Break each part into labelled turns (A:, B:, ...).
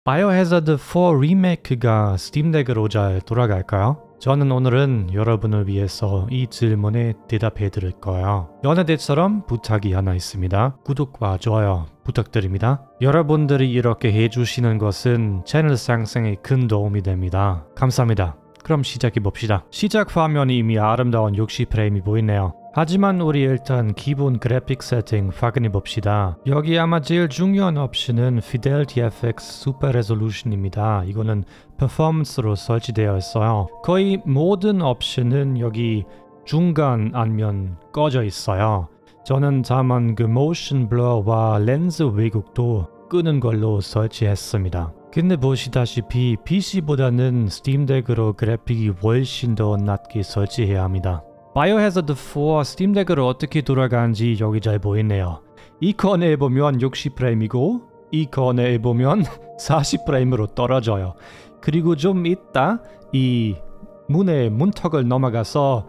A: 바이오해자드 4 리메이크가 스팀덱으로 잘 돌아갈까요? 저는 오늘은 여러분을 위해서 이 질문에 대답해 드릴 거예요. 여느 때처럼 부탁이 하나 있습니다. 구독과 좋아요 부탁드립니다. 여러분들이 이렇게 해주시는 것은 채널 상승에 큰 도움이 됩니다. 감사합니다. 그럼 시작해 봅시다. 시작 화면이 이미 아름다운 60프레임이 보이네요. 하지만 우리 일단 기본 그래픽 세팅 확인해 봅시다. 여기 아마 제일 중요한 옵션은 Fidelity FX Super Resolution입니다. 이거는 퍼포먼스로 설치되어 있어요. 거의 모든 옵션은 여기 중간 아니면 꺼져 있어요. 저는 다만 그 모션 블러와 렌즈 왜곡도 끄는 걸로 설치했습니다. 근데 보시다시피 PC보다는 스팀덱으로 그래픽이 훨씬 더 낮게 설치해야 합니다. 바이오해자드 4 스팀덱으로 어떻게 돌아가는지 여기 잘 보이네요. 이 코너에 보면 60프레임이고 이 코너에 보면 40프레임으로 떨어져요. 그리고 좀 있다 이 문의 문턱을 넘어가서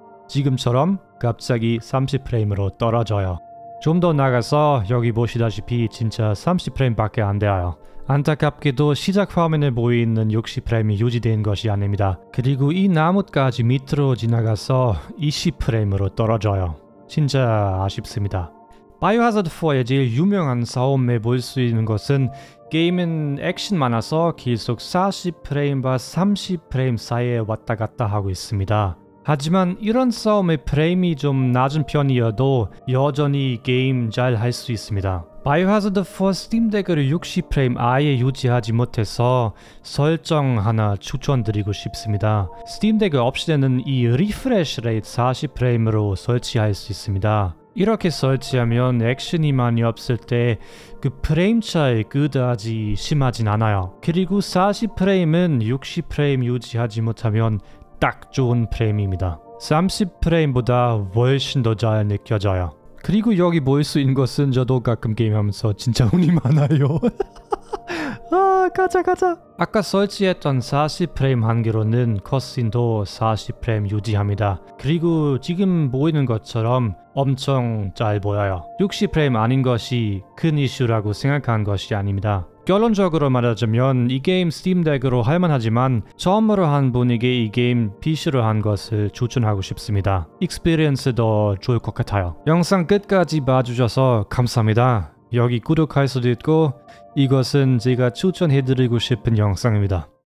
A: 지금처럼 갑자기 30프레임으로 떨어져요. 좀 더 나가서 여기 보시다시피 진짜 30프레임밖에 안 돼요. 안타깝게도 시작 화면에 보이는 60프레임이 유지된 것이 아닙니다. 그리고 이 나뭇가지 밑으로 지나가서 20프레임으로 떨어져요. 진짜 아쉽습니다. 바이오하자드 4의 제일 유명한 싸움에 볼 수 있는 것은 게임은 액션 많아서 계속 40프레임과 30프레임 사이에 왔다 갔다 하고 있습니다. 하지만 이런 싸움의 프레임이 좀 낮은 편이어도 여전히 게임 잘 할 수 있습니다. 바이오하자드 4 스팀덱으로 60프레임 아예 유지하지 못해서 설정 하나 추천드리고 싶습니다. 스팀덱 옵션에는 이 리프레시 레이트 40프레임으로 설치할 수 있습니다. 이렇게 설치하면 액션이 많이 없을 때 그 프레임 차이 그다지 심하진 않아요. 그리고 40프레임은 60프레임 유지하지 못하면 딱 좋은 프레임입니다. 30프레임보다 훨씬 더 잘 느껴져요. 그리고 여기 보일 수 있는 것은 저도 가끔 게임하면서 진짜 운이 많아요. 가자. 아까 설치했던 40프레임 한계로는 컷신도 40프레임 유지합니다. 그리고 지금 보이는 것처럼 엄청 잘 보여요. 60프레임 아닌 것이 큰 이슈라고 생각한 것이 아닙니다. 결론적으로 말하자면 이 게임 스팀덱으로 할만하지만 처음으로 한 분에게 이 게임 PC로 한 것을 추천하고 싶습니다. 익스피리언스도 좋을 것 같아요. 영상 끝까지 봐주셔서 감사합니다. 여기 구독할 수도 있고 이것은 제가 추천해드리고 싶은 영상입니다.